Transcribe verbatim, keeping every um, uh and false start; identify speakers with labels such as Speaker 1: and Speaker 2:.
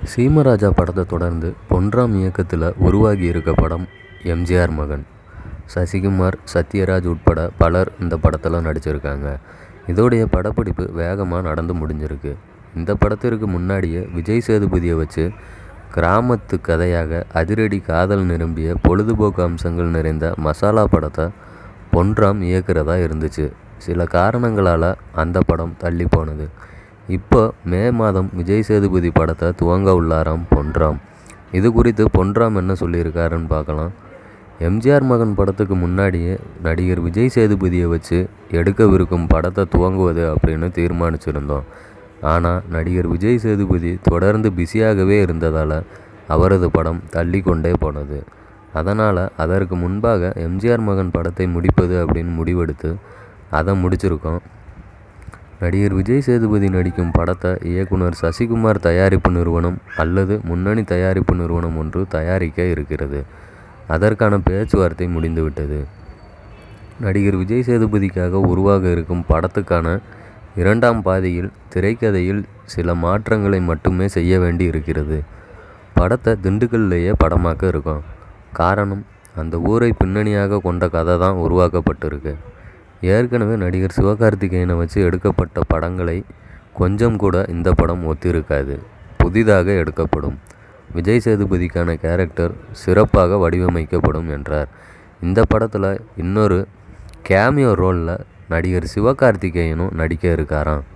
Speaker 1: சீமராஜா படத்தை தொடர்ந்து பொன்ராம் இயக்கத்தில் உருவாகி இருக்க படம் எம்ஜிஆர் மகன். சசிகுமார், சத்யராஜ் உட்பட பலர் இந்த படத்தில் நடிச்சிருக்காங்க. இதோடைய படப்பிடிப்பு வேகமாக நடந்து முடிஞ்சிருக்கு. இந்த படத்திற்கு முன்னாடியே விஜய் சேதுபதியை வச்சு கிராமத்து கதையாக அதிரடி காதல் நிரம்பிய பொழுதுபோக்கு அம்சங்கள் நிறைந்த மசாலா படத்தை பொன்ராம் இயக்கிறதா இருந்துச்சு. சில காரணங்களால் அந்த படம் தள்ளி போனது. இப்போ மே மாதம் விஜய் சேதுபதி படத்தை துவங்க உள்ளாராம் பொன்ராம். இது குறித்து பொன்ராம் என்ன சொல்லியிருக்காருன்னு பார்க்கலாம். எம்ஜிஆர் மகன் படத்துக்கு முன்னாடியே நடிகர் விஜய் சேதுபதியை வச்சு எடுக்கவிருக்கும் படத்தை துவங்குவது அப்படின்னு தீர்மானிச்சிருந்தோம். ஆனால் நடிகர் விஜய் சேதுபதி தொடர்ந்து பிஸியாகவே இருந்ததால் அவரது படம் தள்ளி கொண்டே போனது. அதனால் அதற்கு முன்பாக எம்ஜிஆர் மகன் படத்தை முடிப்பது அப்படின்னு முடிவெடுத்து அதை முடிச்சிருக்கோம். நடிகர் விஜய் சேதுபதி நடிக்கும் படத்தை இயக்குனர் சசிகுமார் தயாரிப்பு நிறுவனம் அல்லது முன்னணி தயாரிப்பு நிறுவனம் ஒன்று தயாரிக்க இருக்கிறது. அதற்கான பேச்சுவார்த்தை முடிந்துவிட்டது. நடிகர் விஜய் சேதுபதிக்காக உருவாக இருக்கும் படத்துக்கான இரண்டாம் பாதியில் திரைக்கதையில் சில மாற்றங்களை மட்டுமே செய்ய வேண்டி இருக்கிறது. படத்தை திண்டுக்கல்லையே படமாக்க இருக்கும். காரணம், அந்த ஊரை பின்னணியாக கொண்ட கதை தான் உருவாக்கப்பட்டிருக்கு. ஏற்கனவே நடிகர் சிவகார்த்திகேயனை வச்சு எடுக்கப்பட்ட படங்களை கொஞ்சம் கூட இந்த படம் ஒத்திருக்காது. புதிதாக எடுக்கப்படும். விஜய் சேதுபதிக்கான கேரக்டர் சிறப்பாக வடிவமைக்கப்படும் என்றார். இந்த படத்தில் இன்னொரு கேமியோ ரோலில் நடிகர் சிவகார்த்திகேயனும் நடிக்க இருக்காராம்.